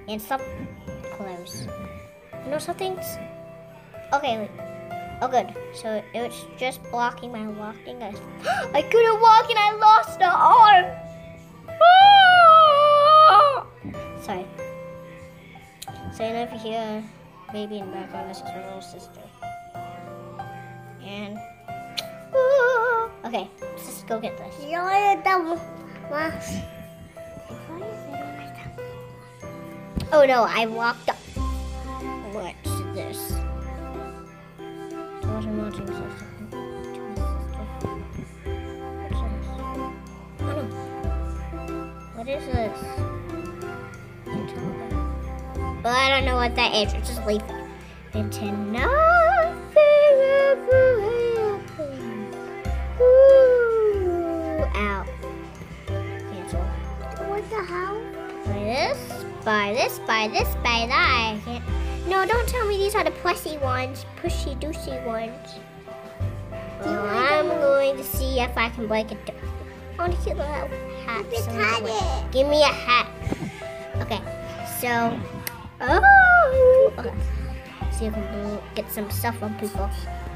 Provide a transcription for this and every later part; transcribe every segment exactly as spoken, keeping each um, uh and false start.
And some clothes. You know something's... Okay, wait. Oh, good. So it's just blocking my walking. I, I couldn't walk and I lost the arm. Ah! Sorry. So if you hear a baby in the background, this is her little sister. And... Ah! Okay, let's just go get this. Oh no, I walked up. What's this? I'm watching sister. What's this? Oh no. What is this? Well, I don't know what that is. It's just leaf. Into nothing ever happened. Ooh, ow. Cancel. What the hell? Buy this, buy this, buy this, buy that. I can't. No, don't tell me these are the pussy ones, pushy doosey ones. Well, I'm going to see if I can break it. I want to get a little hat. Give me a hat. Okay, so, oh, okay. See if I can get some stuff on people.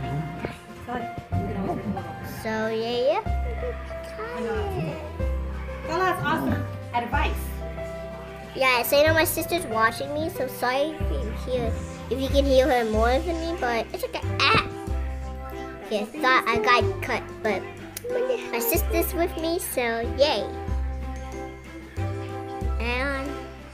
So yeah, yeah. Well, that's awesome advice. Yeah, so I know my sister's watching me, so sorry if you hear, if you can hear her more than me, but it's okay. Ah! Okay, I thought I got cut, but my sister's with me, so yay. And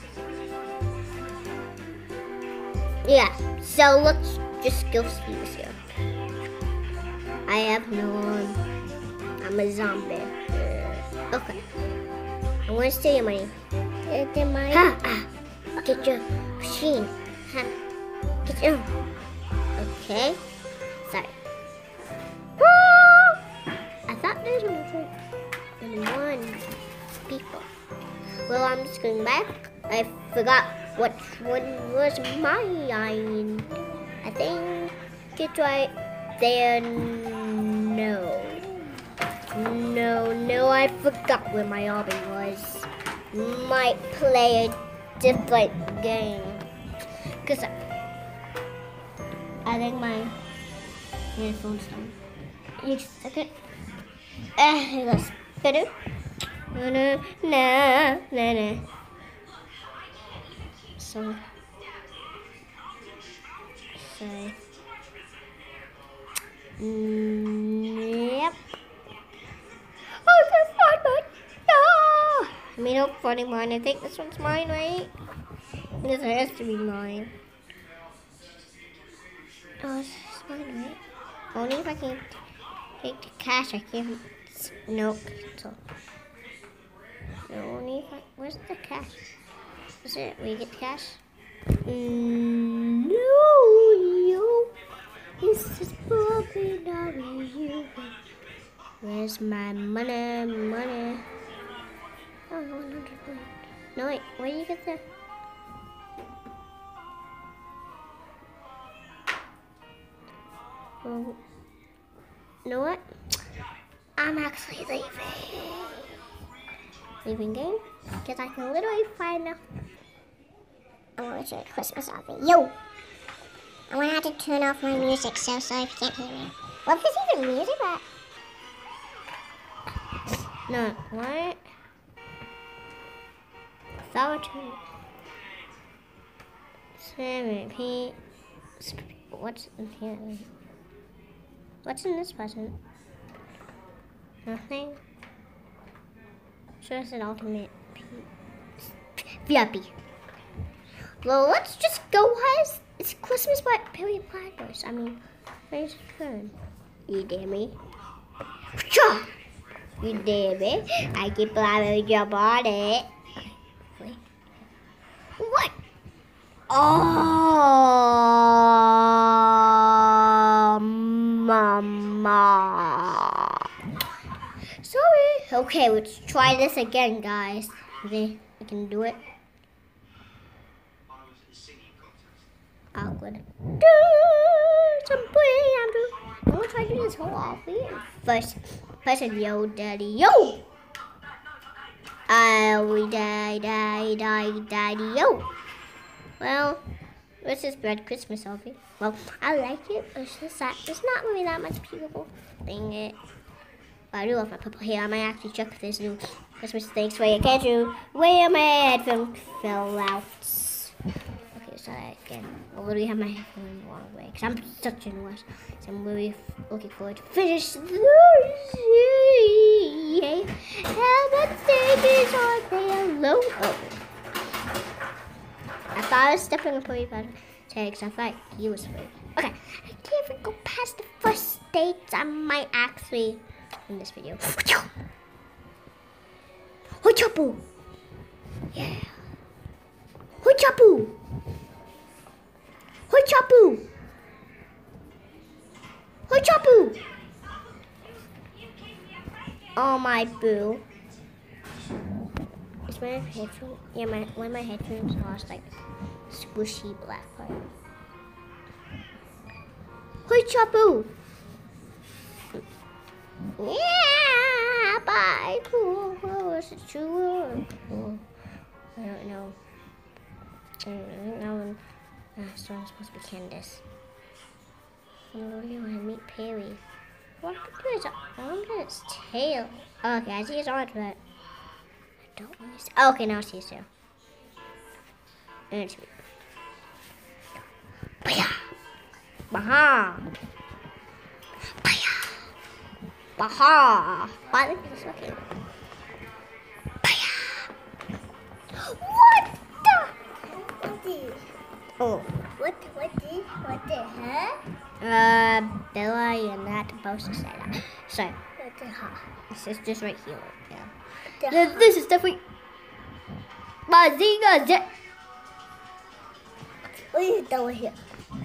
yeah, so let's just go see this here. I have no arm. I'm a zombie. Okay. I'm gonna steal your money. Ha! Ah, get your machine. Ha! Get your. Okay. Sorry. I thought there was one people. Well, I'm just going back. I forgot which one was mine. I think it's right there. No. No, no, I forgot where my hobby was. Might play a different game. Cause I, I think my earphones done. Just a second. Uh, here goes. Better. No, no, no, no, no. So, sorry. Mm, yep. Oh, that's not mine. No. I mean, no funny mine. I think this one's mine, right? This has to be mine. Oh, this is mine, right? Only if I can take the cash. I can't. Nope. So, only if I. Where's the cash? Is it? Will you get the cash? Mm, no, you. This is probably not you. Where's my money? Money. Oh, one hundred. No, wait. Where do you get the? Well, you know what? I'm actually leaving. Leaving game? Because I can literally find a... I'm going to show you Christmas outfit. Yo! I'm going to have to turn off my music, so sorry if you can't hear me. Well, because even music, but... No, what? Solitude. Seven, P... What's in here? What's in this present? Nothing. Sure, it's an ultimate V I P. Well, let's just go, guys. It's Christmas, but Billy Platypus. I mean, very fun. You dare me? You dare me? I can probably jump on it. Wait. What? Oh, mama. Sorry. Okay, let's try this again, guys. Okay, I can do it. Awkward. I'm gonna try to do this whole outfit. First, first, yo, daddy, yo. Oh, daddy, daddy, daddy, daddy, yo. Well, this is Red Christmas, Sophie. Well, I like it. It's just that there's not really that much people thing it. But I do love my purple hair. I might actually check this new Christmas things for you. Can't you? Where my headphone fell out. Okay, so I again. I literally have my headphone the wrong way because I'm such a noise. So I'm really looking forward to finish the day. How much stages are they alone? Oh. I thought I was stepping on Poppy Pad because I thought he was free. Okay, I can't even go past the first stage. I might actually in this video. Hochapu! Yeah. Hochapu! Hochapu! Hochapu! Oh my boo. Is my headphone? Yeah, my one of my headphones lost like squishy black part. Hochapu! Yeah, bye. Cool. Was it true? Cool. I don't know. I don't know. Uh, so I'm supposed to be Candace. Oh, you want to meet Perry? What happened to his arm and its tail? Oh, okay, I see his arms, but I don't want to see. Oh, okay, now I see his tail. And it's me. Baya! Baha! Baha! Bye. Okay. What the? What the? Oh. What? What the? What the? Huh? Uh, Bella and that supposed to say that. So. What the? Huh? This is just right here. Yeah. This, this is definitely. Bazinga Jet. What are you doing here?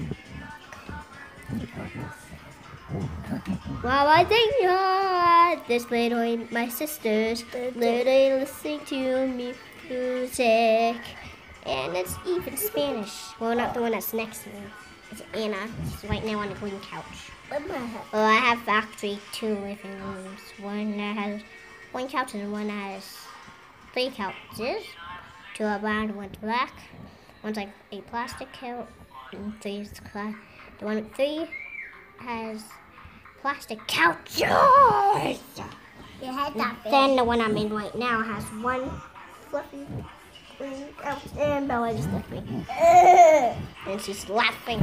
While I think you're this little, my sisters literally listening to music, and it's even Spanish. Well, not the one that's next to me. It's Anna. She's right now on the green couch. Well, I have actually two living rooms. One that has one couch and one that has three couches. Two are brown, one's black. One's like a plastic couch, and three is class. The one with three has plastic couches. Your head that big. Then the one I'm in right now has one fluffy green couch, and Bella just left me. And she's laughing.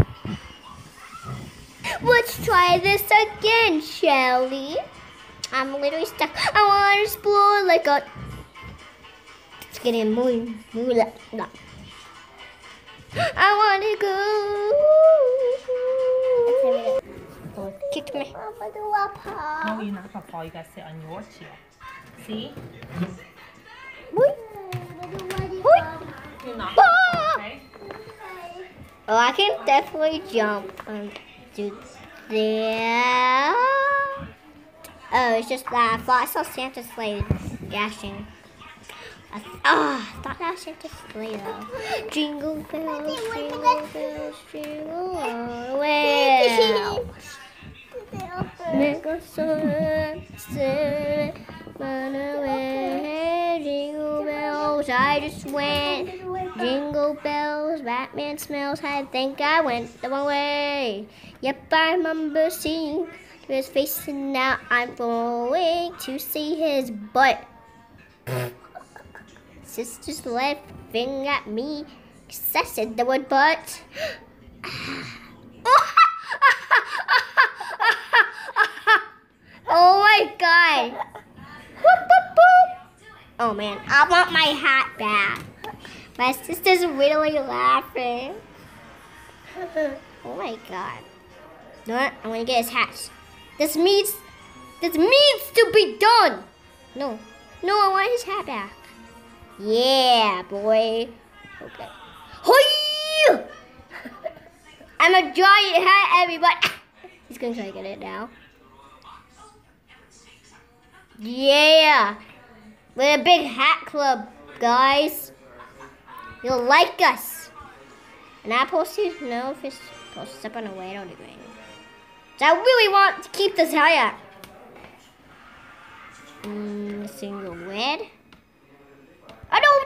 Let's try this again, shall we? I'm literally stuck. I want to explore like a. It's getting muy, muy la. I want to go. Oh, kicked me. No, you're not gonna fall. You gotta sit on your chair. See? You're not gonna fall, okay? Oh, I can definitely jump and do there. Oh, it's just that I thought I saw Santa's sleigh dashing. I th oh, I thought that was Santa's sleigh though. Jingle bells, jingle bells, jingle all the way. Make a song, sing, run away, jingle bells, I just went, jingle bells, Batman smells, I think I went the wrong way. Yep, I remember seeing his face and now I'm going to see his butt. Sister's laughing at me, cause I said the word butt. Oh my god. Boop, boop, boop. Oh man, I want my hat back. My sister's really laughing. Oh my god. You know what? I'm gonna get his hat. This needs, this needs to be done. No, no, I want his hat back. Yeah, boy. Okay. Hoi! I'm a giant hat, everybody. He's gonna try to get it now. Yeah, we're a big hat club, guys. You'll like us. And I'm supposed to know if it's supposed to step on a way. I don't agree. So I really want to keep this hat. Mm, single red. I don't